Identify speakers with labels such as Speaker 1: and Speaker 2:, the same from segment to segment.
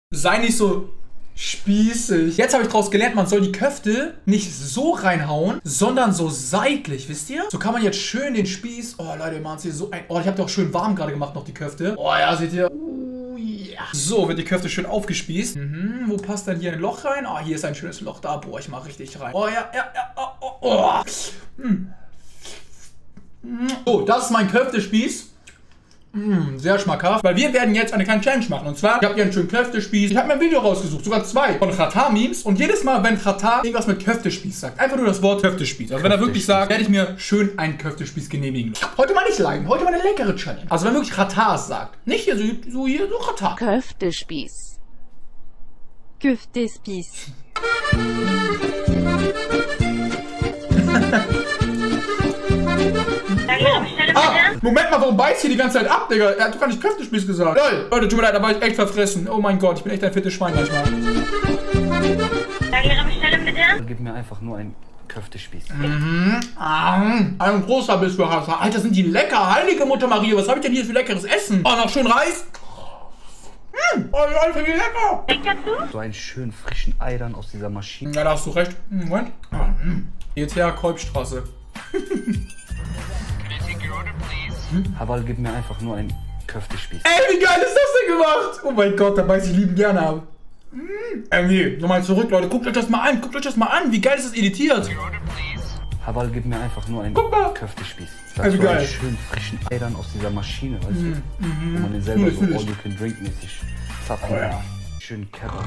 Speaker 1: Sei nicht so spießig. Jetzt habe ich daraus gelernt, man soll die Köfte nicht so reinhauen, sondern so seitlich, wisst ihr? So kann man jetzt schön den Spieß... Oh, Leute, machen sie so ein... Oh, ich habe doch schön warm gerade gemacht noch die Köfte. Oh ja, seht ihr? Ja. So wird die Köfte schön aufgespießt. Wo passt denn hier ein Loch rein? Oh, hier ist ein schönes Loch. Da bohre ich mal richtig rein. Oh ja, ja, ja. Oh. So, das ist mein Köftespieß. Sehr schmackhaft. Weil wir werden jetzt eine kleine Challenge machen. Und zwar, ich habe hier einen schönen Köftespieß. Ich habe mir ein Video rausgesucht, sogar 2 von Xatar-Memes. Und jedes Mal, wenn Xatar irgendwas mit Köftespieß sagt, einfach nur das Wort Köftespieß. Also wenn er wirklich sagt, werde ich mir schön einen Köftespieß genehmigen. Heute mal nicht leiden, heute mal eine leckere Challenge. Also wenn wirklich Xatar es sagt. Nicht hier so Xatar.
Speaker 2: Köftespieß. Köftespieß.
Speaker 1: Moment mal, warum beißt hier die ganze Zeit ab, Digga? Er hat doch gar nicht Köftespieß gesagt. Lol. Leute, tut mir leid, da war ich echt verfressen. Oh mein Gott, ich bin echt ein fettes Schwein manchmal.
Speaker 3: Ihre Bestellung bitte?
Speaker 4: Gib mir einfach nur einen Köftespieß.
Speaker 1: Ein großer Biss für Xatar. Alter, sind die lecker. Heilige Mutter Maria, was habe ich denn hier für leckeres Essen? Oh, noch schön Reis. Oh, Alter, wie lecker.
Speaker 4: So einen schönen frischen Ei dann aus dieser Maschine.
Speaker 1: Ja, da hast du recht. Moment. Jetzt her, Kolbstraße.
Speaker 4: Habal, gib mir einfach nur einen Köftespieß.
Speaker 1: Ey, wie geil ist das denn gemacht? Oh mein Gott, da beiß ich lieben gerne ab. Nee, nochmal zurück, Leute. Guckt euch das mal an. Guckt euch das mal an. Wie geil ist das editiert?
Speaker 4: Habal, gib mir einfach nur einen Köftespieß.
Speaker 1: Also
Speaker 4: so
Speaker 1: geil.
Speaker 4: einen schönen frischen Ei dann aus dieser Maschine, weißt du? Wo man den selber so all-you-can-drink-mäßig zapfen kann. Schönen Kebab.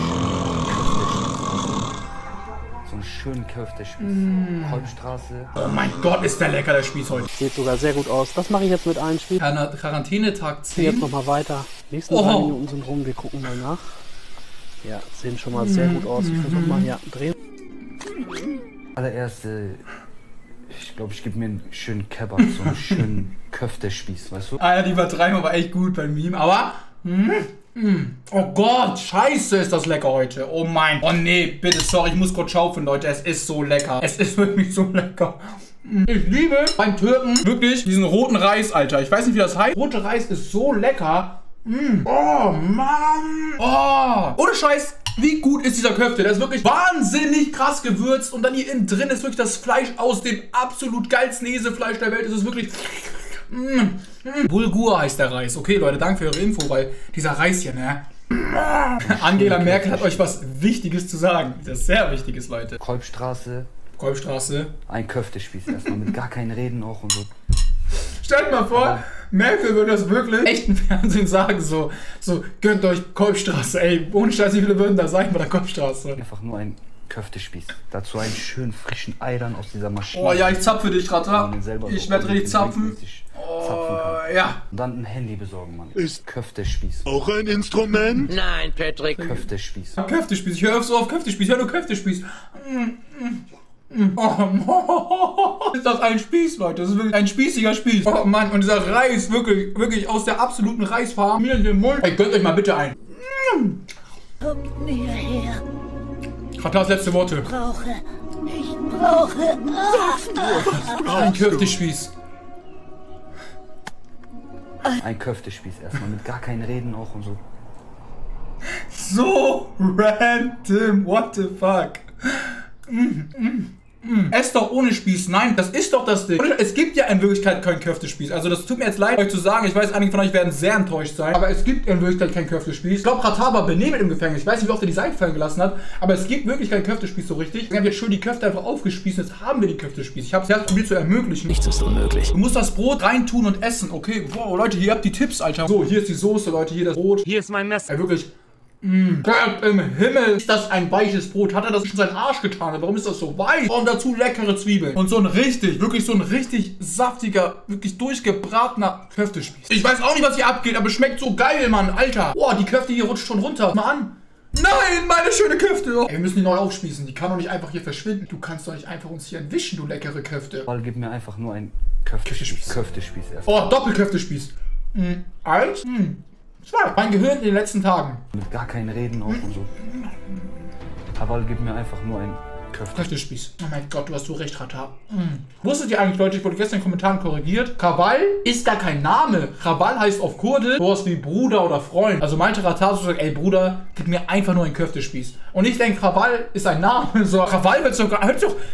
Speaker 4: So einen schönen Köftespieß. Kolbstraße.
Speaker 1: Oh mein Gott, ist der lecker, der Spieß heute.
Speaker 5: Sieht sogar sehr gut aus. Das mache ich jetzt mit allen Spielen.
Speaker 1: Quarantänetag 10.
Speaker 5: Jetzt nochmal weiter. Nächsten 3 Minuten sind rum. Wir gucken mal nach. Ja, sehen schon mal sehr gut aus. Ich versuche mal hier drehen.
Speaker 4: Allererst, ich glaube, ich gebe mir einen schönen Kebab, so einen schönen Köftespieß, weißt du?
Speaker 1: Alter, die Übertreibung war echt gut beim Meme, aber... Oh Gott, scheiße ist das lecker heute. Oh mein. Oh nee, bitte, sorry, ich muss kurz schaufeln, Leute. Es ist so lecker. Es ist wirklich so lecker. Ich liebe beim Türken wirklich diesen roten Reis, Alter. Ich weiß nicht, wie das heißt. Roter Reis ist so lecker. Oh Mann. Oh. Ohne Scheiß. Wie gut ist dieser Köfte? Der ist wirklich wahnsinnig krass gewürzt. Und dann hier innen drin ist wirklich das Fleisch aus dem absolut geilsten Häsefleisch der Welt. Es ist wirklich... Bulgur heißt der Reis. Okay, Leute, danke für eure Info, weil dieser Reis hier, ne? Angela Merkel hat euch was Wichtiges zu sagen. Das ist sehr Wichtiges, Leute.
Speaker 4: Kolbstraße.
Speaker 1: Kolbstraße.
Speaker 4: Ein Köftespieß erstmal, mit gar keinen Reden auch und so.
Speaker 1: Stellt mal vor, Merkel würde das wirklich im echten Fernsehen sagen, so gönnt euch Kolbstraße, ey, ohne Scheiß, wie viele würden da sein bei der Kolbstraße?
Speaker 4: Einfach nur ein Köftespieß. Dazu einen schönen frischen Ei dann aus dieser Maschine.
Speaker 1: Oh ja, ich zapfe dich, Rata. Ich werde richtig zapfen. Ja.
Speaker 4: Und dann ein Handy besorgen, Mann.
Speaker 6: Ist
Speaker 4: Köftespieß.
Speaker 6: auch ein Instrument?
Speaker 3: Nein, Patrick.
Speaker 4: Köftespieß.
Speaker 1: Köftespieß, ich höre so auf Köftespieß, ich höre nur Köftespieß. Oh, ist das ein Spieß, Leute? Das ist wirklich ein spießiger Spieß. Oh Mann, und dieser Reis, wirklich aus der absoluten Reisfarbe. Mir in den Mund. Ey, gönnt euch mal bitte ein.
Speaker 7: Kommt näher her.
Speaker 1: Katars letzte Worte.
Speaker 7: Ich brauche.
Speaker 1: Ein Köftespieß.
Speaker 4: Ein Köftespieß erstmal, mit gar keinen Reden auch und so.
Speaker 1: So random. What the fuck? Esst doch ohne Spieß. Nein, das ist doch das Ding. Es gibt ja in Wirklichkeit keinen Köftespieß. Also das tut mir jetzt leid, euch zu sagen. Ich weiß, einige von euch werden sehr enttäuscht sein. Aber es gibt in Wirklichkeit keinen Köftespieß. Ich glaube, Xatar war benehmelt im Gefängnis. Ich weiß nicht, wie oft er die Seite fallen gelassen hat. Aber es gibt wirklich keinen Köftespieß so richtig. Wir haben jetzt schön die Köfte einfach aufgespießt. Jetzt haben wir die Köftespieß. Ich habe es erst probiert zu ermöglichen.
Speaker 5: Nichts ist unmöglich.
Speaker 1: Du musst das Brot reintun und essen. Okay, wow, Leute, hier habt die Tipps, Alter. So, hier ist die Soße, Leute. Hier das Brot.
Speaker 3: Hier ist mein Messer.
Speaker 1: Ja, wirklich. Gott im Himmel, ist das ein weiches Brot? Hat er das schon seinen Arsch getan? Warum ist das so weich? Und dazu leckere Zwiebeln. Und so ein wirklich so ein richtig saftiger, wirklich durchgebratener Köftespieß. Ich weiß auch nicht, was hier abgeht, aber es schmeckt so geil, Mann. Alter. Boah, die Köfte hier rutscht schon runter. Mal an. Nein, meine schöne Köfte. Ey, wir müssen die neu aufspießen. Die kann doch nicht einfach hier verschwinden. Du kannst doch nicht einfach uns hier entwischen, du leckere Köfte.
Speaker 4: Habal, gib mir einfach nur einen Köftespieß. Köftespieß erstmal.
Speaker 1: Oh, Doppelköftespieß. 1, 2. Mein Gehirn in den letzten Tagen.
Speaker 4: Mit gar keinen Reden auch und so. Habal, gib mir einfach nur einen
Speaker 1: Köftespieß. Oh mein Gott, du hast so recht, Rata. Wusstet ihr eigentlich, Leute, ich wurde gestern in den Kommentaren korrigiert, Krawall ist gar kein Name. Krawall heißt auf Kurdisch sowas wie Bruder oder Freund. Also meinte Rata so, ey Bruder, gib mir einfach nur einen Köftespieß. Und ich denke, Krawall ist ein Name. So, Krawall wird sogar...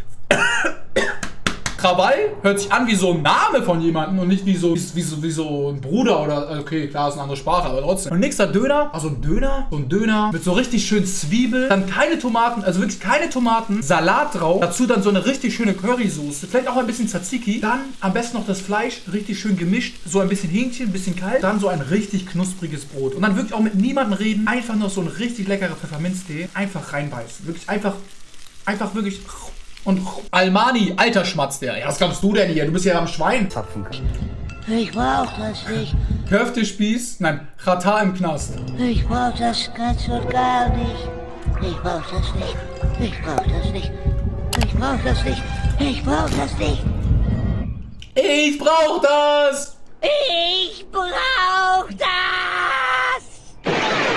Speaker 1: Krawall hört sich an wie so ein Name von jemandem und nicht wie so ein Bruder oder, okay, klar, ist eine andere Sprache, aber trotzdem. Und nächster Döner, also ein Döner mit so richtig schön Zwiebel, dann keine Tomaten, also wirklich keine Tomaten, Salat drauf, dazu dann so eine richtig schöne Currysoße, vielleicht auch ein bisschen Tzatziki, dann am besten noch das Fleisch, richtig schön gemischt, so ein bisschen Hähnchen, ein bisschen kalt, dann so ein richtig knuspriges Brot. Und dann wirklich auch mit niemandem reden, einfach noch so ein richtig leckerer Pfefferminztee, einfach reinbeißen, wirklich einfach wirklich... Und Almani, alter Schmatz der. Ja, was glaubst du denn hier? Du bist ja am Schwein.
Speaker 4: Zapfen kann.
Speaker 7: Ich brauch das nicht.
Speaker 1: Köftespieß? Nein, Rata im Knast.
Speaker 7: Ich brauch das ganz und gar nicht. Ich brauch das nicht. Ich brauch das nicht. Ich brauch das nicht. Ich brauch das nicht.
Speaker 1: Ich brauch das!
Speaker 7: Ich brauch das!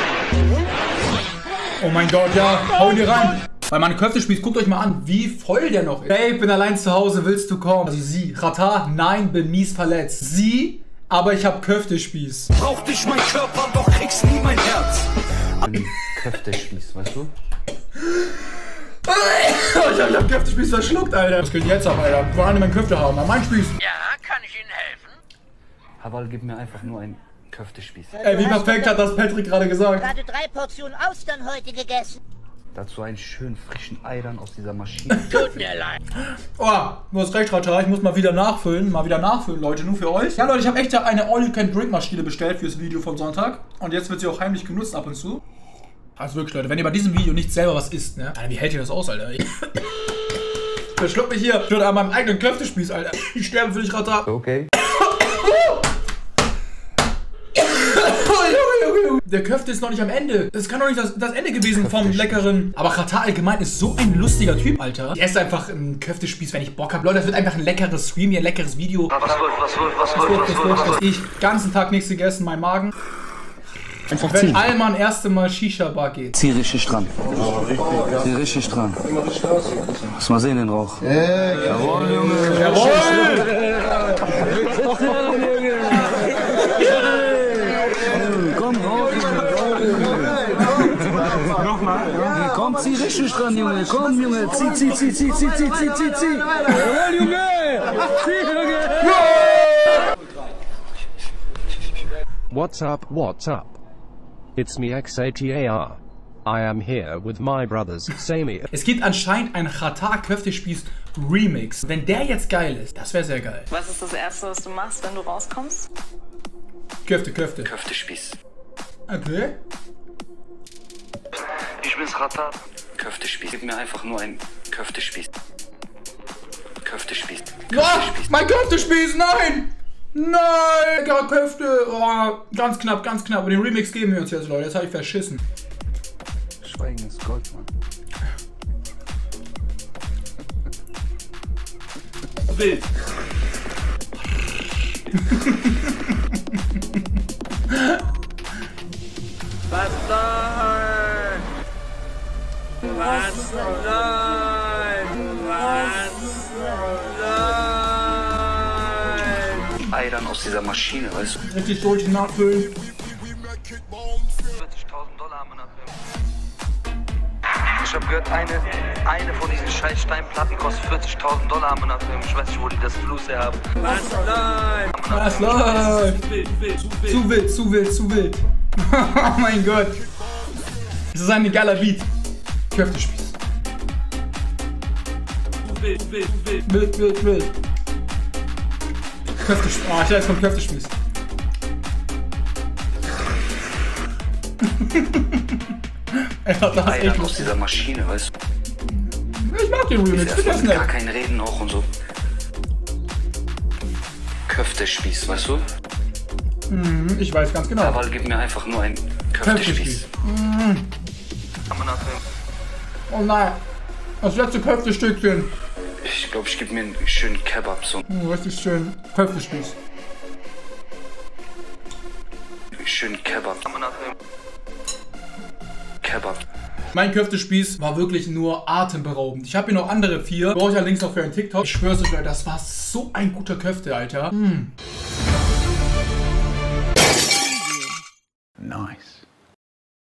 Speaker 1: Oh mein Gott, ja, hau dir rein. Weil meine Köftespieß, guckt euch mal an, wie voll der noch ist. Hey, bin allein zu Hause, willst du kommen? Also sie, Rata, nein, bin mies verletzt. Sie, aber ich hab Köftespieß.
Speaker 2: Brauch dich mein Körper, doch kriegst nie mein Herz.
Speaker 4: Ein Köftespieß, weißt du?
Speaker 1: Ich hab Köftespieß verschluckt, Alter. Was geht jetzt ab, Alter? Ich will alle meinen Köfte haben, mein Spieß.
Speaker 3: Ja, kann ich Ihnen helfen?
Speaker 4: Hawal, gib mir einfach nur einen Köftespieß.
Speaker 1: Ey, wie perfekt hat das Patrick gerade gesagt.
Speaker 7: Gerade 3 Portionen Austern heute gegessen.
Speaker 4: Dazu einen schönen frischen Ei dann aus dieser Maschine.
Speaker 3: Tut mir leid.
Speaker 1: Oh, du hast recht, Rata, ich muss mal wieder nachfüllen, Leute, nur für euch. Ja, Leute, ich habe echt eine All-You-Can-Drink-Maschine bestellt fürs Video vom Sonntag. Und jetzt wird sie auch heimlich genutzt ab und zu. Also wirklich, Leute, wenn ihr bei diesem Video nicht selber was isst, ne? Alter, wie hält ihr das aus, Alter? Ich verschluck mich hier. Ich an meinem eigenen Köftespieß, Alter. Ich sterbe für dich, Rata.
Speaker 4: Okay.
Speaker 1: Der Köfte ist noch nicht am Ende. Das kann doch nicht das Ende gewesen vom leckeren. Aber Rata allgemein ist so ein lustiger Typ, Alter. Ich esse einfach einen Köftespieß, wenn ich Bock habe. Leute, das wird einfach ein leckeres Stream hier, ein leckeres Video. Was ich ganzen Tag nichts gegessen, mein Magen.
Speaker 5: Einfach
Speaker 1: Wenn
Speaker 5: ziehen.
Speaker 1: Alman erste Mal Shisha-Bar geht.
Speaker 4: Zieh richtig dran. Zieh richtig dran. Lass mal sehen den Rauch. Jawohl, Junge.
Speaker 1: Jawohl!
Speaker 4: Komm, rauf, Junge. Nochmal. Komm, zieh richtig dran, Junge. Komm, Junge. Zieh. Jawohl, Junge. Zieh, Junge.
Speaker 6: What's up? It's me XATAR. I am here with my brothers, Sami.
Speaker 1: Es gibt anscheinend einen Rata Köftespieß Remix. Wenn der jetzt geil ist, das wäre sehr geil.
Speaker 8: Was ist das Erste, was du machst, wenn du rauskommst?
Speaker 1: Köfte.
Speaker 4: Köftespieß.
Speaker 1: Okay.
Speaker 4: Ich bin's, Rata. Köftespieß. Gib mir einfach nur einen Köftespieß. Köftespieß.
Speaker 1: Ah, mein Köftespieß, nein! Nein! Leckere Köfte! Oh, ganz knapp. Aber den Remix geben wir uns jetzt, Leute. Jetzt habe ich verschissen.
Speaker 4: Schweigen ist Gold, Mann.
Speaker 2: Wild. Was soll? Was soll?
Speaker 4: Ei dann aus dieser Maschine, weißt du?
Speaker 1: Richtig durch nachfüllen.
Speaker 2: 40.000 Dollar am Abnehmen. Ich hab gehört, eine von diesen scheiß Steinplatten kostet 40.000 Dollar am Abnehmen. Ich weiß nicht, wo die das Fluss her haben.
Speaker 1: Was läuft? Zu wild. Oh mein Gott. Das ist ein geiler Beat. Köftespieß. Wild. Köftespieß. Oh, ich weiß vom Köftespieß. Das ist
Speaker 4: Ei
Speaker 1: echt
Speaker 4: dann aus
Speaker 1: lustig.
Speaker 4: dieser Maschine, weißt du?
Speaker 1: Ich mag den Remix. Ich
Speaker 4: Erstmal
Speaker 1: das
Speaker 4: gar
Speaker 1: nett.
Speaker 4: kein Reden auch und so. Köftespieß, weißt du?
Speaker 1: Ich weiß ganz genau.
Speaker 4: Hawal, gib mir einfach nur einen Köftespieß.
Speaker 1: Oh nein. Das letzte Köftestückchen.
Speaker 4: Ich glaube, ich gebe mir einen schönen Kebab, so.
Speaker 1: Richtig schön. Köftespieß.
Speaker 4: Schönen Kebab. Kebab.
Speaker 1: Mein Köftespieß war wirklich nur atemberaubend. Ich habe hier noch andere 4. Brauche ich ja links noch für einen TikTok. Ich schwör's euch, Leute, das war so ein guter Köfte, Alter.
Speaker 4: Nice.